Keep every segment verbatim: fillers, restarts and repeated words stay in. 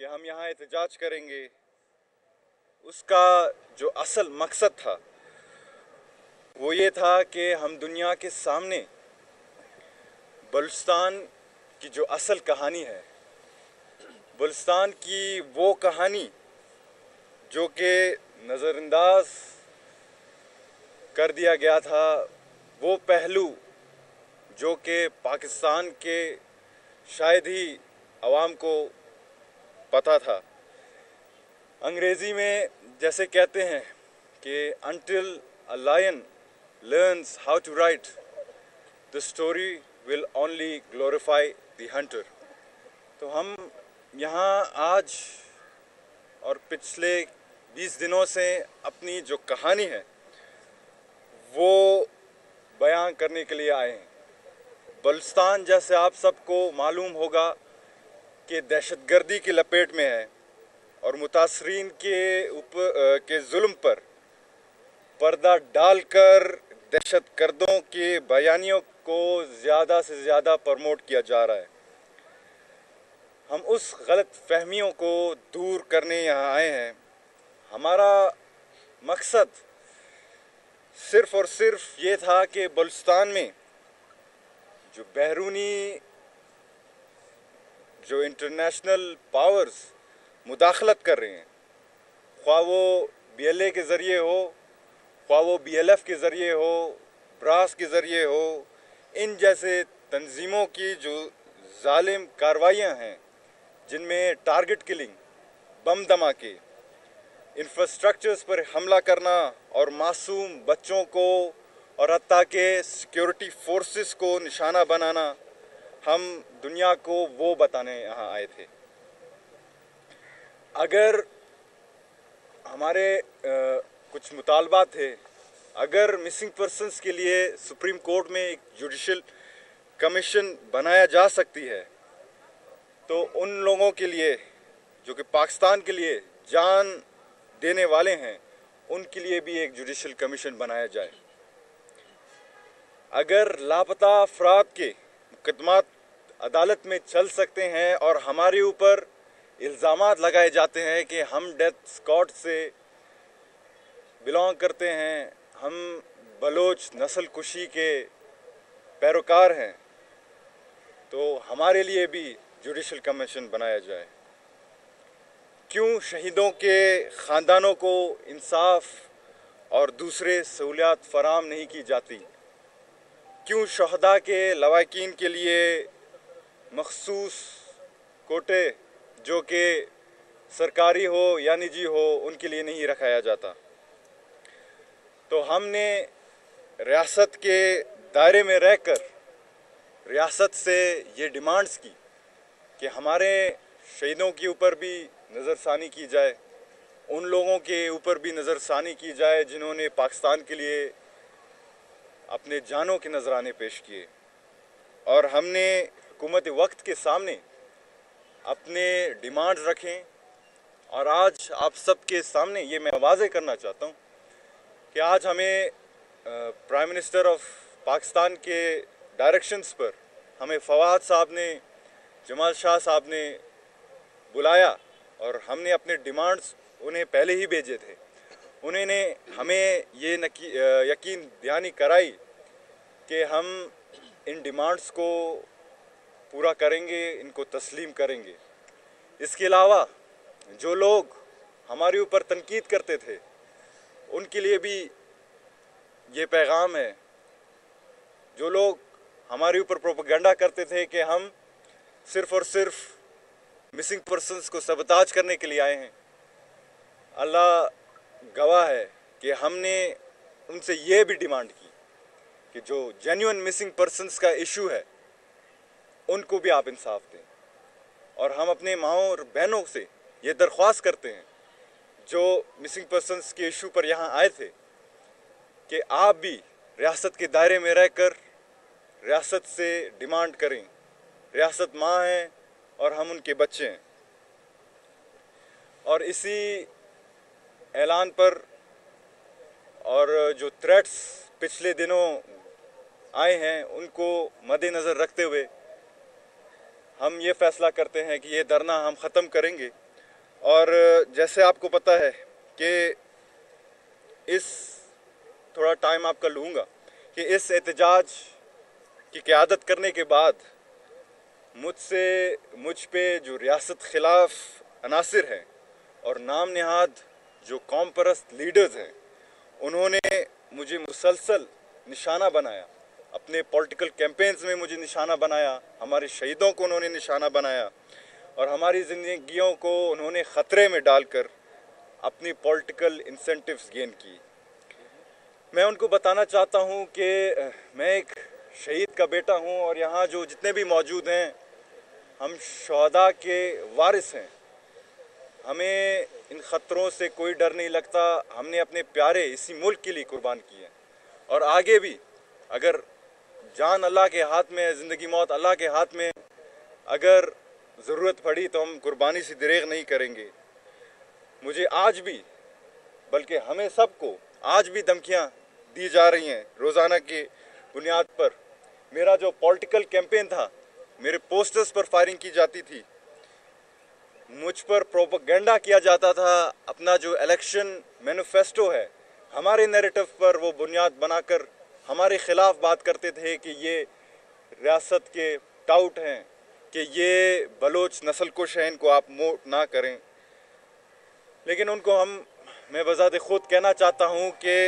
हम यहाँ एहतजाज करेंगे, उसका जो असल मकसद था वो ये था कि हम दुनिया के सामने बलूचिस्तान की जो असल कहानी है, बलूचिस्तान की वो कहानी जो कि नज़रअंदाज कर दिया गया था, वो पहलू जो कि पाकिस्तान के शायद ही अवाम को पता था। अंग्रेज़ी में जैसे कहते हैं कि until a lion learns how to write, the story will only glorify the hunter। तो हम यहाँ आज और पिछले बीस दिनों से अपनी जो कहानी है वो बयान करने के लिए आए हैं। बलूचिस्तान, जैसे आप सबको मालूम होगा, कि दहशतगर्दी की लपेट में है और मुतासरीन के ऊपर के जुल्म पर पर्दा डालकर दहशतगर्दों के बयानियों को ज़्यादा से ज़्यादा प्रमोट किया जा रहा है। हम उस गलत फहमियों को दूर करने यहाँ आए हैं। हमारा मकसद सिर्फ़ और सिर्फ ये था कि बलूचिस्तान में जो बैरूनी जो इंटरनेशनल पावर्स मुदाखलत कर रहे हैं, ख्वाह वो बी एल ए के ज़रिए हो, ख्वाह वो बी एल एफ के ज़रिए हो, ब्रास के ज़रिए हो, इन जैसे तंजीमों की जो जालिम कार्रवाइयाँ हैं, जिनमें टारगेट किलिंग, बम धमाके, इंफ्रास्ट्रक्चर्स पर हमला करना और मासूम बच्चों को और हत्ता के सिक्योरिटी फोर्सेस को निशाना बनाना, हम दुनिया को वो बताने यहाँ आए थे। अगर हमारे आ, कुछ मुतालबात थे, अगर मिसिंग पर्सन्स के लिए सुप्रीम कोर्ट में एक जुडिशल कमीशन बनाया जा सकती है, तो उन लोगों के लिए जो कि पाकिस्तान के लिए जान देने वाले हैं, उनके लिए भी एक जुडिशल कमीशन बनाया जाए। अगर लापता अफराद के मुकदमात अदालत में चल सकते हैं और हमारे ऊपर इल्ज़ामात लगाए जाते हैं कि हम डेथ स्क्वाड से बिलोंग करते हैं, हम बलोच नस्ल कुशी के पैरोकार हैं, तो हमारे लिए भी जुडिशल कमीशन बनाया जाए। क्यों शहीदों के ख़ानदानों को इंसाफ और दूसरे सहूलियात फराहम नहीं की जाती? क्यों शहदा के लवाकिन के लिए मखसूस कोटे जो कि सरकारी हो या निजी हो, उनके लिए नहीं रखाया जाता? तो हमने रियासत के दायरे में रहकर रियासत से ये डिमांड्स की कि हमारे शहीदों के ऊपर भी नज़रसानी की जाए, उन लोगों के ऊपर भी नज़रसानी की जाए जिन्होंने पाकिस्तान के लिए अपने जानों के नजराने पेश किए। और हमने हुकूमत वक्त के सामने अपने डिमांड्स रखें। और आज आप सबके सामने ये मैं वाज़ेह करना चाहता हूँ कि आज हमें प्राइम मिनिस्टर ऑफ पाकिस्तान के डायरेक्शंस पर हमें फवाद साहब ने, जमाल शाह साहब ने बुलाया और हमने अपने डिमांड्स उन्हें पहले ही भेजे थे। उन्होंने हमें ये यकीन दहानी कराई कि हम इन डिमांड्स को पूरा करेंगे, इनको तस्लीम करेंगे। इसके अलावा जो लोग हमारे ऊपर तनकीद करते थे, उनके लिए भी ये पैगाम है। जो लोग हमारे ऊपर प्रोपेगेंडा करते थे कि हम सिर्फ़ और सिर्फ मिसिंग पर्सन्स को सबताज करने के लिए आए हैं, अल्लाह गवाह है कि हमने उनसे ये भी डिमांड की कि जो जेन्युइन मिसिंग पर्सन्स का इशू है, उनको भी आप इंसाफ दें। और हम अपने माओं और बहनों से ये दरख्वास्त करते हैं जो मिसिंग पर्सन्स के इशू पर यहाँ आए थे कि आप भी रियासत के दायरे में रहकर रियासत से डिमांड करें। रियासत माँ है और हम उनके बच्चे हैं। और इसी ऐलान पर और जो थ्रेट्स पिछले दिनों आए हैं, उनको मद्देनज़र रखते हुए हम ये फ़ैसला करते हैं कि ये धरना हम ख़त्म करेंगे और जैसे आपको पता है कि इस थोड़ा टाइम आपका लूँगा कि इस एहतजाज की क़यादत करने के बाद मुझसे मुझ पे जो रियासत खिलाफ अनासिर हैं और नाम नहाद जो कौम परस्त लीडर्स हैं, उन्होंने मुझे मुसलसल निशाना बनाया। अपने पॉलिटिकल कैंपेन्स में मुझे निशाना बनाया, हमारे शहीदों को उन्होंने निशाना बनाया और हमारी ज़िंदगियों को उन्होंने ख़तरे में डालकर अपनी पॉलिटिकल इंसेंटिव्स गेन की। मैं उनको बताना चाहता हूं कि मैं एक शहीद का बेटा हूं और यहाँ जो जितने भी मौजूद हैं, हम शहदा के वारिस हैं। हमें इन ख़तरों से कोई डर नहीं लगता। हमने अपने प्यारे इसी मुल्क के लिए कुर्बान किए हैं और आगे भी अगर जान अल्लाह के हाथ में है, ज़िंदगी मौत अल्लाह के हाथ में, अगर ज़रूरत पड़ी तो हम कुर्बानी से दरेग नहीं करेंगे। मुझे आज भी, बल्कि हमें सबको आज भी धमकियाँ दी जा रही हैं रोज़ाना की बुनियाद पर। मेरा जो पॉलिटिकल कैंपेन था, मेरे पोस्टर्स पर फायरिंग की जाती थी, मुझ पर प्रोपेगेंडा किया जाता था। अपना जो इलेक्शन मैनिफेस्टो है, हमारे नैरेटिव पर वो बुनियाद बनाकर हमारे ख़िलाफ़ बात करते थे कि ये रियासत के टाउट हैं, कि ये बलोच नस्ल कुश हैं, इनको आप वोट ना करें। लेकिन उनको हम मैं बज़ात ख़ुद कहना चाहता हूँ कि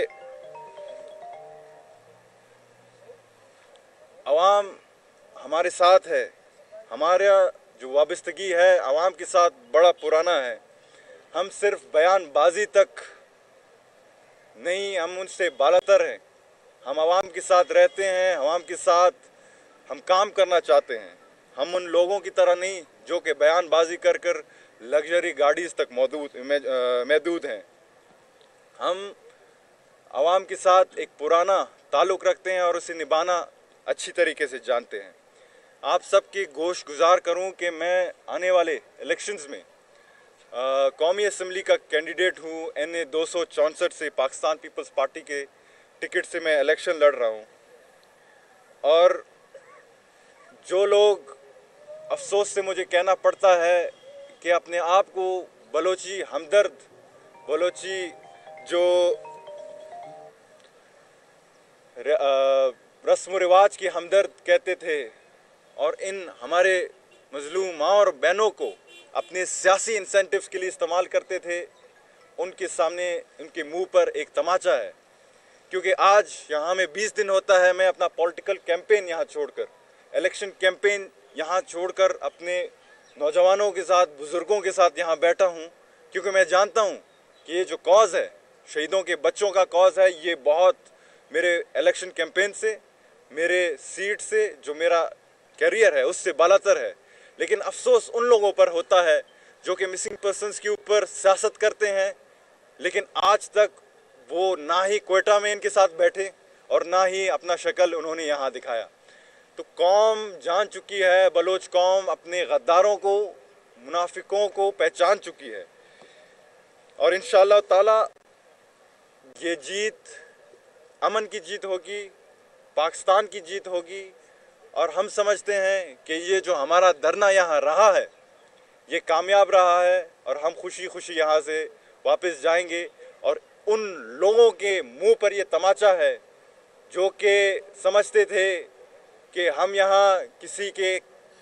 अवाम हमारे साथ है। हमारा जो वाबस्तगी है अवाम के साथ बड़ा पुराना है। हम सिर्फ बयानबाजी तक नहीं, हम उनसे बालातर हैं। हम अवाम के साथ रहते हैं, अवाम के साथ हम काम करना चाहते हैं। हम उन लोगों की तरह नहीं जो कि बयानबाजी कर कर लग्जरी गाड़ीज़ तक मौजूद महदूद हैं। हम अवाम के साथ एक पुराना ताल्लुक़ रखते हैं और उसे निभाना अच्छी तरीके से जानते हैं। आप सबकी गोश गुजार करूं कि मैं आने वाले इलेक्शंस में कौमी असम्बली का कैंडिडेट हूं। एन ए दो सौ चौंसठ से पाकिस्तान पीपल्स पार्टी के टिकट से मैं इलेक्शन लड़ रहा हूं। और जो लोग अफसोस से मुझे कहना पड़ता है कि अपने आप को बलोची हमदर्द, बलोची जो रस्म रिवाज की हमदर्द कहते थे और इन हमारे मजलूम माँ और बहनों को अपने सियासी इंसेंटिव्स के लिए इस्तेमाल करते थे, उनके सामने उनके मुंह पर एक तमाचा है। क्योंकि आज यहाँ में बीस दिन होता है, मैं अपना पॉलिटिकल कैंपेन यहाँ छोड़कर, इलेक्शन कैंपेन यहाँ छोड़कर अपने नौजवानों के साथ, बुज़ुर्गों के साथ यहाँ बैठा हूँ। क्योंकि मैं जानता हूँ कि ये जो कॉज़ है, शहीदों के बच्चों का कॉज़ है, ये बहुत मेरे इलेक्शन कैंपेन से, मेरे सीट से, जो मेरा कैरियर है उससे बालातर है। लेकिन अफसोस उन लोगों पर होता है जो कि मिसिंग पर्सनस के ऊपर सियासत करते हैं, लेकिन आज तक वो ना ही क्वेटा में इनके साथ बैठे और ना ही अपना शक्ल उन्होंने यहाँ दिखाया। तो कौम जान चुकी है, बलोच कौम अपने गद्दारों को, मुनाफिकों को पहचान चुकी है। और इंशाअल्लाह ताला ये जीत अमन की जीत होगी, पाकिस्तान की जीत होगी। और हम समझते हैं कि ये जो हमारा धरना यहाँ रहा है, ये कामयाब रहा है और हम खुशी खुशी यहाँ से वापस जाएंगे। और उन लोगों के मुंह पर ये तमाचा है जो कि समझते थे कि हम यहाँ किसी के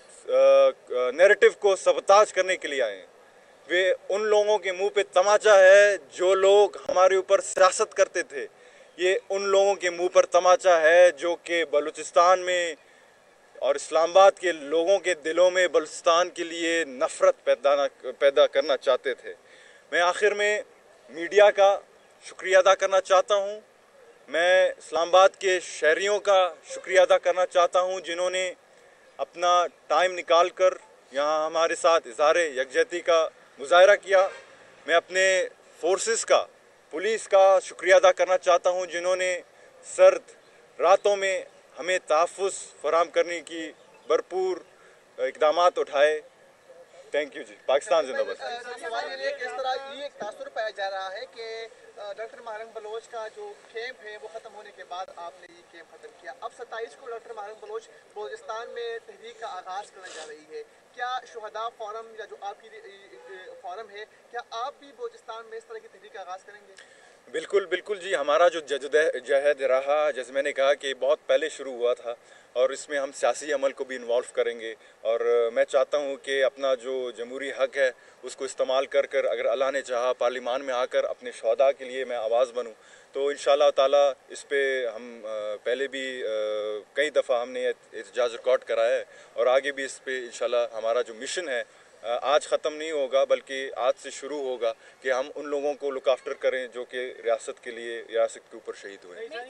नैरेटिव को सबताज करने के लिए आए। वे उन लोगों के मुंह पे तमाचा है जो लोग हमारे ऊपर सियासत करते थे। ये उन लोगों के मुंह पर तमाचा है जो कि बलूचिस्तान में और इस्लामाबाद के लोगों के दिलों में बलूचिस्तान के लिए नफ़रत पैदा पैदा करना चाहते थे। मैं आखिर में मीडिया का शुक्रिया अदा करना चाहता हूँ। मैं इस्लामाबाद के शहरियों का शुक्रिया अदा करना चाहता हूँ जिन्होंने अपना टाइम निकाल कर यहाँ हमारे साथ इज़हार यकजहती का मुज़ाहरा किया। मैं अपने फोर्सेस का, पुलिस का शुक्रिया अदा करना चाहता हूँ जिन्होंने सर्द रातों में हमें तहफ़्फ़ुज़ फराहम करने की भरपूर इक़दामात उठाए। थैंक यू जी। पाकिस्तान जिंदाबाद। सवाल ये किस तरह ये एक तासुर पाया जा रहा है कि डॉक्टर महरंग बलोच का जो कैंप है वो ख़त्म होने के बाद आपने ये कैंप ख़त्म किया। अब सत्ताईस को डॉक्टर महरंग बलोच बलोचिस्तान में तहरीक का आगाज़ करने जा रही है। क्या शुहदा फोरम या जो आपकी फोरम है, क्या आप भी बलोचिस्तान में इस तरह की तहरीक का आगाज़ करेंगे? बिल्कुल बिल्कुल जी। हमारा जो जदोजहद रहा, जैसे मैंने कहा कि बहुत पहले शुरू हुआ था, और इसमें हम सियासी अमल को भी इन्वॉल्व करेंगे। और मैं चाहता हूं कि अपना जो जमहूरी हक है उसको इस्तेमाल कर कर अगर अल्लाह ने चाहा पार्लिमान में आकर अपने शहदा के लिए मैं आवाज़ बनूं, तो इंशाअल्लाह ताला इस पे हम पहले भी कई दफ़ा हमने एहतजाज रिकॉर्ड कराया है, और आगे भी इस पे इंशाअल्लाह हमारा जो मिशन है आज ख़त्म नहीं होगा, बल्कि आज से शुरू होगा कि हम उन लोगों को लुक आफ्टर करें जो कि रियासत के लिए, रियासत के ऊपर शहीद हुए। एक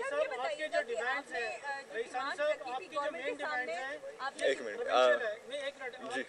मिनट जी,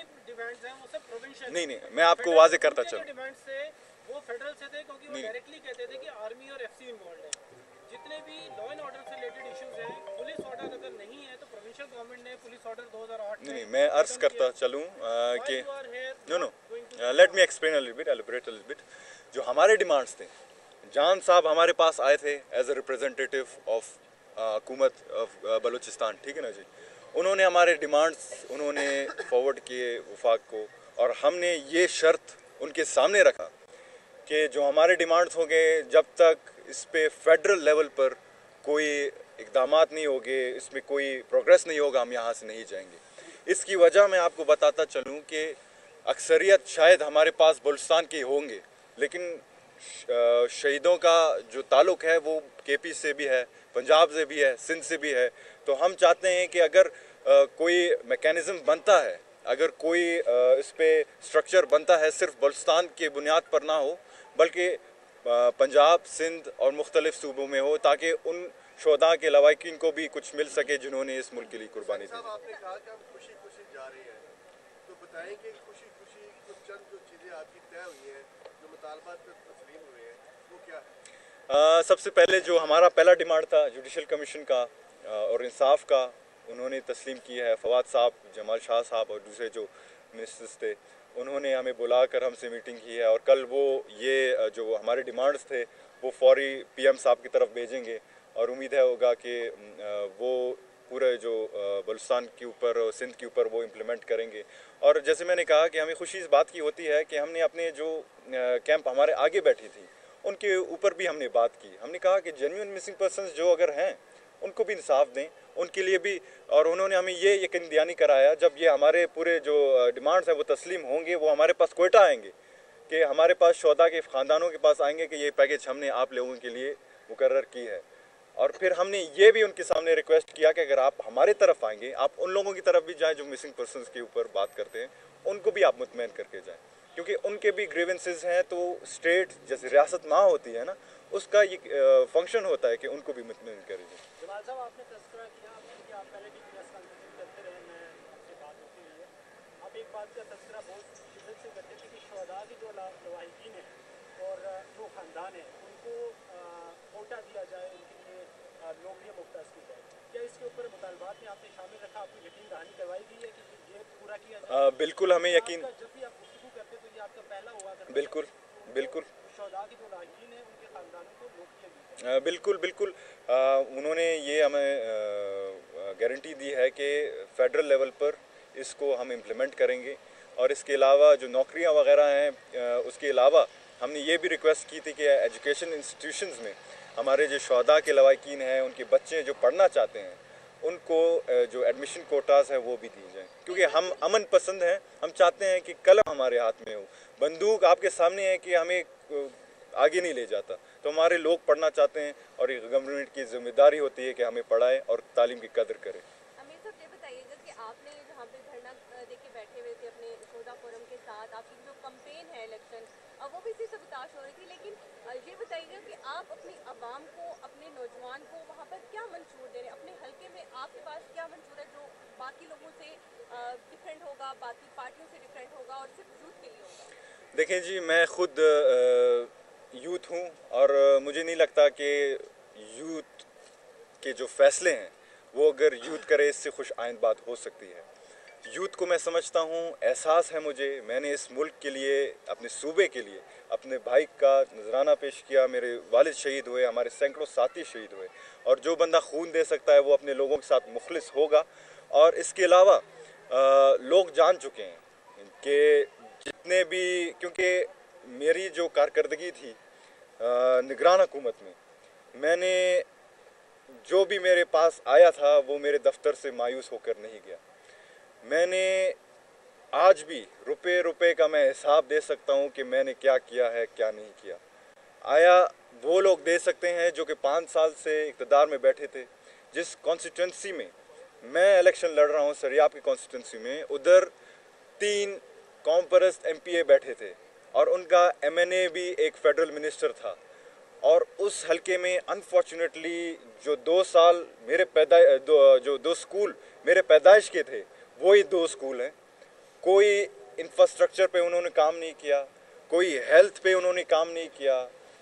नहीं नहीं मैं आपको वाजे करता चलूँ। वो फेडरल से थे क्योंकि वो डायरेक्टली कहते थे कि आर्मी और एफसी इन्वॉल्व है। जितने भी लॉ एंड ऑर्डर से रिलेटेड इश्यूज हैं, पुलिस ऑर्डर अगर नहीं है तो प्रोविंशियल गवर्नमेंट ने पुलिस ऑर्डर दो हज़ार आठ में नहीं मैं अर्ज करता चलूँ कि no no let me explain a little bit, elaborate a little bit. जो हमारे डिमांड्स थे, जान साहब हमारे पास आए थे एज अ रिप्रेजेंटेटिव ऑफ हुकूमत ऑफ बलूचिस्तान, ठीक है ना जी। उन्होंने हमारे डिमांड्स उन्होंने फॉरवर्ड किए वफाक को, और हमने ये शर्त उनके सामने रखा कि जो हमारे डिमांड्स होंगे, जब तक इस पे फेडरल लेवल पर कोई इक़दामात नहीं होंगे, इसमें कोई प्रोग्रेस नहीं होगा, हम यहाँ से नहीं जाएंगे। इसकी वजह मैं आपको बताता चलूँ कि अक्सरियत शायद हमारे पास बलूचिस्तान के होंगे, लेकिन शहीदों का जो ताल्लुक़ है वो के पी से भी है, पंजाब से भी है, सिंध से भी है। तो हम चाहते हैं कि अगर आ, कोई मैकेनिज़्म बनता है, अगर कोई इस पे स्ट्रक्चर बनता है, सिर्फ बलूचिस्तान के बुनियाद पर ना हो, बल्कि पंजाब, सिंध और मुख्तलिफ सूबों में हो, ताकि उन शोधा के लवाकिन को भी कुछ मिल सके जिन्होंने इस मुल्क के लिए कुर्बानी दी। आपने कहा कि हम खुशी खुशी जा रहे हैं, तो बताएं कि खुशी खुशी कुछ चंद जो चीज़ें आपकी तय हुई हैं, जो मुतालबात पर तस्लीम हुए हैं, वो क्या है? सबसे पहले जो हमारा पहला डिमांड था जुडिशल कमीशन का और इंसाफ का, उन्होंने तस्लीम की है। फवाद साहब, जमाल शाह साहब और दूसरे जो मिनिस्टर्स थे, उन्होंने हमें बुलाकर हमसे मीटिंग की है, और कल वो ये जो हमारे डिमांड्स थे वो फौरी पीएम साहब की तरफ भेजेंगे, और उम्मीद है होगा कि वो पूरे जो बलूचिस्तान के ऊपर और सिंध के ऊपर वो इम्प्लीमेंट करेंगे। और जैसे मैंने कहा कि हमें खुशी इस बात की होती है कि हमने अपने जो कैंप हमारे आगे बैठी थी उनके ऊपर भी हमने बात की। हमने कहा कि जेन्युइन मिसिंग पर्सनस जो अगर हैं उनको भी इंसाफ दें, उनके लिए भी। और उन्होंने हमें ये यकीन दहानी कराया, जब ये हमारे पूरे जो डिमांड्स हैं वो तस्लीम होंगे, वो हमारे पास कोयटा आएंगे, कि हमारे पास शोधा के ख़ानदानों के पास आएंगे कि ये पैकेज हमने आप लोगों के लिए मुकर्रर की है। और फिर हमने ये भी उनके सामने रिक्वेस्ट किया कि अगर आप हमारे तरफ आएंगे, आप उन लोगों की तरफ भी जाएँ जो मिसिंग पर्सनस के ऊपर बात करते हैं, उनको भी आप मुतमईन करके जाएँ, क्योंकि उनके भी ग्रीवेंसेस हैं। तो स्टेट जैसे रियासत माँ होती है ना, उसका ये फंक्शन होता है कि उनको भी मुतमईन करें। जमाल साहब, आपने तज़किरा किया कि आप पहले भी प्रेस कॉन्फ्रेंस करते रहे, मैं आपसे बात होती रही है। आप एक बात का तज़किरा बहुत शिद्दत से करते थे कि शहदा की जो लवाहिकीन हैं और जो ख़ानदान है उनको कोटा दिया जाए, उनके लिए नौकरियाँ मुख्तस की जाए। क्या इसके ऊपर मुतालबात में आपने शामिल रखा, आपको यकीन दहानी करवाई गई है कि ये पूरा किया जाए? बिल्कुल हमें यकीन, जब भी आप गुफ्तगू करते तो ये आपका पहला हुआ करता। बिल्कुल बिल्कुल शहदा की जो लवाहिकीन है उनके ख़ानदानों को नौकरियाँ दी जाए। बिल्कुल बिल्कुल आ, उन्होंने ये हमें गारंटी दी है कि फ़ेडरल लेवल पर इसको हम इम्प्लीमेंट करेंगे। और इसके अलावा जो नौकरियां वगैरह हैं, उसके अलावा हमने ये भी रिक्वेस्ट की थी कि एजुकेशन इंस्टीट्यूशंस में हमारे जो शहदा के लवाकिन हैं, उनके बच्चे जो पढ़ना चाहते हैं, उनको जो एडमिशन कोटास है वो भी दी जाए, क्योंकि हम अमन पसंद हैं। हम चाहते हैं कि कलम हमारे हाथ में हो, बंदूक आपके सामने है कि हमें आगे नहीं ले जाता। तो हमारे लोग पढ़ना चाहते हैं, और एक गवर्नमेंट की जिम्मेदारी होती है कि हमें पढ़ाए और तालीम की कदर करें। अमीर साहब, ये बताइएगा कि आपने जहाँ पे धरना देके बैठे हुए थे अपने शोधा फोरम के साथ, आपकी जो कंपेन है इलेक्शन, वो भी इसी सबताश हो रही थी, लेकिन ये बताइएगा कि आप अपनी आवाम को, अपने नौजवान को वहाँ पर क्या मंशूर दे रहे हैं? अपने हल्के में आपके पास क्या मंशूर है जो बाकी लोगों से डिफरेंट होगा, बाकी पार्टियों से डिफरेंट होगा और सिर्फ यूथ के लिए होगा? देखें जी, मैं खुद यूथ हूँ, और मुझे नहीं लगता कि यूथ के जो फैसले हैं वो अगर यूथ करे इससे खुश आइंद बात हो सकती है। यूथ को मैं समझता हूँ, एहसास है मुझे। मैंने इस मुल्क के लिए, अपने सूबे के लिए अपने भाई का नजराना पेश किया। मेरे वालिद शहीद हुए, हमारे सैकड़ों साथी शहीद हुए, और जो बंदा खून दे सकता है वो अपने लोगों के साथ मुखलिस होगा। और इसके अलावा लोग जान चुके हैं कि जितने भी, क्योंकि मेरी जो कारकर्दगी थी निगरान हुकूमत में, मैंने जो भी मेरे पास आया था वो मेरे दफ्तर से मायूस होकर नहीं गया। मैंने आज भी रुपए रुपए का मैं हिसाब दे सकता हूँ कि मैंने क्या किया है, क्या नहीं किया। आया वो लोग दे सकते हैं जो कि पाँच साल से इक़्तिदार में बैठे थे। जिस कॉन्स्टिट्यूंसी में मैं इलेक्शन लड़ रहा हूँ, सरियाब की कॉन्स्टिट्यूंसी में, उधर तीन कौम परस्त एम पी ए बैठे थे और उनका एम एन ए भी एक फेडरल मिनिस्टर था। और उस हलके में अनफॉर्चुनेटली जो दो साल मेरे पैदा दो, जो दो स्कूल मेरे पैदाइश के थे वही दो स्कूल हैं। कोई इंफ्रास्ट्रक्चर पे उन्होंने काम नहीं किया, कोई हेल्थ पे उन्होंने काम नहीं किया।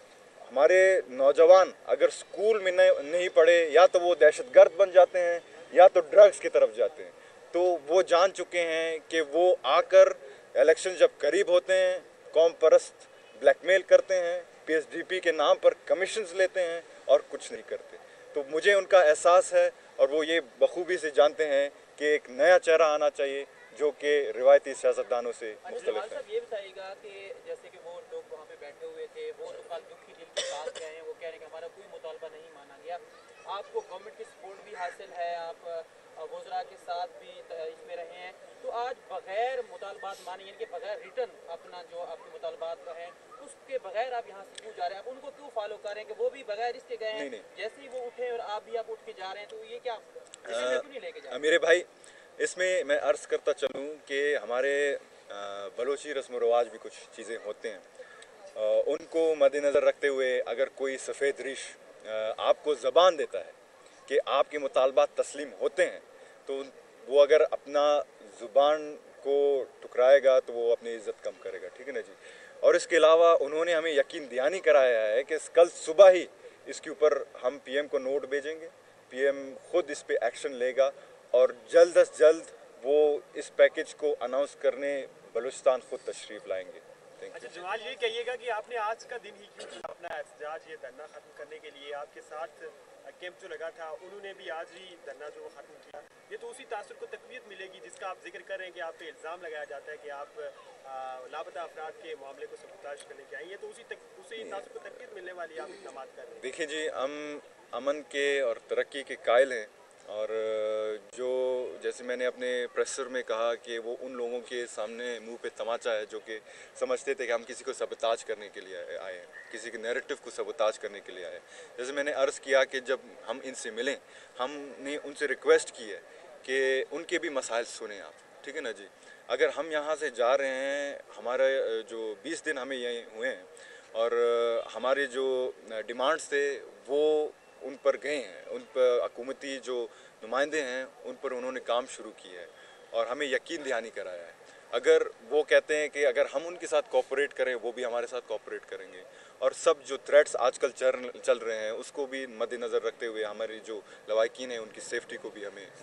हमारे नौजवान अगर स्कूल में नहीं पढ़े, या तो वो दहशतगर्द बन जाते हैं या तो ड्रग्स की तरफ जाते हैं। तो वो जान चुके हैं कि वो आकर इलेक्शन जब करीब होते हैं, कौम परस्त ब्लैकमेल करते हैं, पी एस डी पी के नाम पर कमीशंस लेते हैं और कुछ नहीं करते। तो मुझे उनका एहसास है और वो ये बखूबी से जानते हैं कि एक नया चेहरा आना चाहिए जो कि रिवायती सियासतदानों से मुख्तलिफ है। साहब ये बताइएगा कि जैसे कि वो लोग वहाँ पे बैठे हुए थे, वो तो कल दुखी दिल के साथ गए हैं, वो कह रहे हैं कि हमारा कोई मुतालबा नहीं माना गया। आपको गवर्नमेंट की सपोर्ट भी हासिल है, आप वज़रा के साथ भी इसमें रहे हैं, तो आज बगैर मुतालबात माने, यानी कि बगैर रिटर्न अपना जो आपके मुतालबात हैं उसके बगैर आप यहाँ से क्यों जा रहे हैं? आप उनको क्यों फॉलो कर रहे हैं कि वो भी बगैर इसके गए हैं? जैसे ही वो उठे और आप भी आप उठ के जा रहे हैं, तो ये क्या क्यों नहीं लेके जा रहे? मेरे भाई, इसमें मैं अर्ज़ करता चलूँ कि हमारे बलोची रस्म व रवाज भी कुछ चीज़ें होते हैं, उनको मद्देनज़र रखते हुए अगर कोई सफ़ेद रिश आपको ज़बान देता है कि आपके मुतालबात तस्लीम होते हैं, तो वो अगर अपना ज़ुबान को टुकराएगा तो वो अपनी इज़्ज़त कम करेगा। ठीक है ना जी। और इसके अलावा उन्होंने हमें यकीन दहानी कराया है कि कल सुबह ही इसके ऊपर हम पी एम को नोट भेजेंगे, पी एम खुद इस पे एक्शन लेगा और जल्द अज जल्द वो इस पैकेज को अनाउंस करने बलूचिस्तान खुद तशरीफ़ लाएंगे। अच्छा जमाल, ये कहिएगा कि आपने आज का दिन ही क्यों चुना अपना एहतजाज, ये धरना ख़त्म करने के लिए? आपके साथ कैंप जो लगा था उन्होंने भी आज ही धरना जो ख़त्म किया, ये तो उसी तासुर को तक़वियत मिलेगी जिसका आप जिक्र कर रहे हैं कि आप पे इल्ज़ाम लगाया जाता है कि आप लापता अफराद के मामले को सबूताश करने के आए, ये तो उसी तक उसी तासुर को तक़वियत मिलने वाली आप इक़दाम कर रहे हैं। देखिए जी, हम अमन के और तरक्की के कायल हैं, और जो जैसे मैंने अपने प्रेसर में कहा कि वो उन लोगों के सामने मुंह पे तमाचा है जो कि समझते थे कि हम किसी को सबताज करने के लिए आए हैं, किसी के नैरेटिव को सबताज करने के लिए आए। जैसे मैंने अर्ज़ किया कि जब हम इनसे मिलें, हमने उनसे रिक्वेस्ट की है कि उनके भी मसाइल सुने आप। ठीक है ना जी। अगर हम यहाँ से जा रहे हैं, हमारे जो बीस दिन हमें यहीं हुए हैं और हमारे जो डिमांड्स थे वो उन पर गए हैं, उन पर हुकूमती जो नुमाइंदे हैं उन पर उन्होंने काम शुरू किया है और हमें यकीन दहानी कराया है। अगर वो कहते हैं कि अगर हम उनके साथ कोऑपरेट करें, वो भी हमारे साथ कोऑपरेट करेंगे। और सब जो थ्रेट्स आजकल चल चल रहे हैं उसको भी मद्देनज़र रखते हुए हमारी जो लवाकिन है उनकी सेफ्टी को भी हमें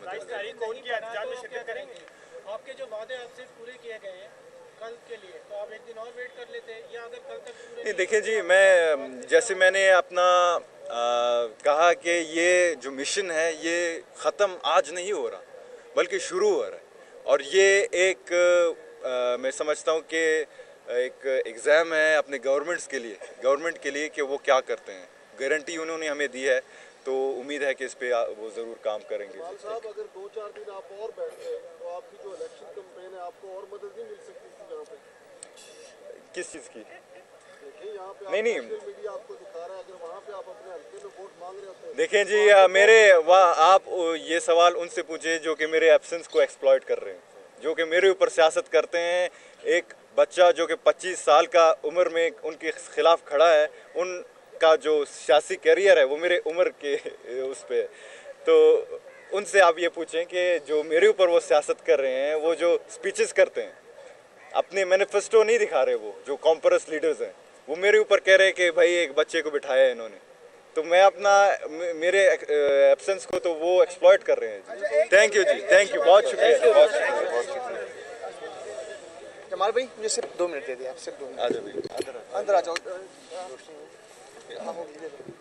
आपके जो वादे अब सिर्फ पूरे किए गए हैं कल के लिए, तो आप एक दिन और वेट कर लेते हैं, या अगर कल तक पूरे नहीं? देखिए जी, मैं जैसे मैंने अपना आ, कहा कि ये जो मिशन है ये ख़त्म आज नहीं हो रहा बल्कि शुरू हो रहा है, और ये एक आ, मैं समझता हूँ कि एक एग्ज़ाम है अपने गवर्नमेंट्स के लिए गवर्नमेंट के लिए कि वो क्या करते हैं। गारंटी उन्होंने हमें दी है, तो उम्मीद है कि इस पे वो ज़रूर काम करेंगे। साहब, अगर दो चार दिन आप और बैठे तो आपकी जो इलेक्शन कैंपेन है आपको और मदद नहीं मिल सकती थी यहाँ पे? किस चीज़ की? देखिए यहाँ पे नहीं नहीं मीडिया आपको दिखा रहा है, अगर वहाँ पे आप अपने हल्के में वोट मांग रहे होते। देखें जी, आ, मेरे वाह आप ये सवाल उनसे पूछे जो कि मेरे एब्सेंस को एक्सप्लॉइट कर रहे हैं, जो कि मेरे ऊपर सियासत करते हैं। एक बच्चा जो कि पच्चीस साल का उम्र में उनके खिलाफ खड़ा है, उनका जो सियासी कैरियर है वो मेरे उम्र के उस पर, तो उनसे आप ये पूछें कि जो मेरे ऊपर वो सियासत कर रहे हैं, वो जो स्पीचेस करते हैं, अपने मैनिफेस्टो नहीं दिखा रहे, वो जो कॉम्परस लीडर्स हैं वो मेरे ऊपर कह रहे हैं कि भाई एक बच्चे को बिठाया है इन्होंने। तो मैं अपना मे- मेरे एब्सेंस को तो वो एक्सप्लॉइट कर रहे हैं। Thank you ji, thank you, बहुत शुक्रिया, बहुत शुक्रिया, बहुत शुक्रिया। जमाल भाई मुझे सिर्फ दो मिनट दे दिए आप, सिर्फ दो मिनट। आ जाओ भाई, अंदर आ जाओ। अंदर आ जाओ। हाँ, हो गई, दे दो।